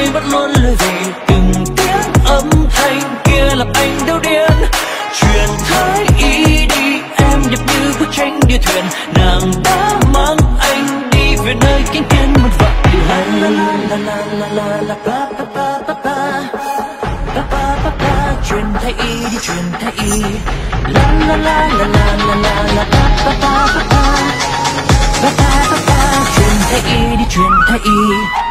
bắt luôn lời về từng tiếng âm thanh kia làm anh đau điên. Truyền thái y đi em đẹp như bức tranh đĩa thuyền, nàng đã mang anh đi về nơi kính thiên một vạn điều hay. La la la la la la pa pa pa pa pa pa pa pa pa. Truyền thái y đi truyền thái y. La la la la la la la la pa pa pa pa pa pa pa pa pa. Truyền thái y đi truyền thái y.